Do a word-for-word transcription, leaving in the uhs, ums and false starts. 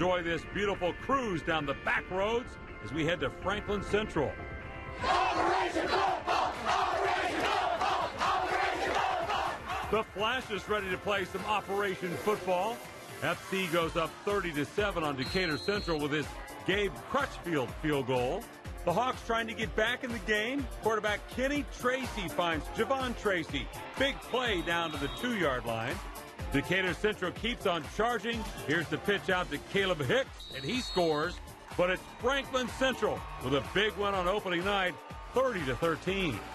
enjoy this beautiful cruise down the back roads as we head to Franklin Central. Operation Football! Operation Football! Operation Football! The Flash is ready to play some Operation Football. F C goes up thirty to seven on Decatur Central with his Gabe Crutchfield field goal. The Hawks trying to get back in the game. Quarterback Kenny Tracy finds Javon Tracy. Big play down to the two-yard line. Decatur Central keeps on charging. Here's the pitch out to Caleb Hicks, and he scores. But it's Franklin Central with a big win on opening night, thirty to thirteen.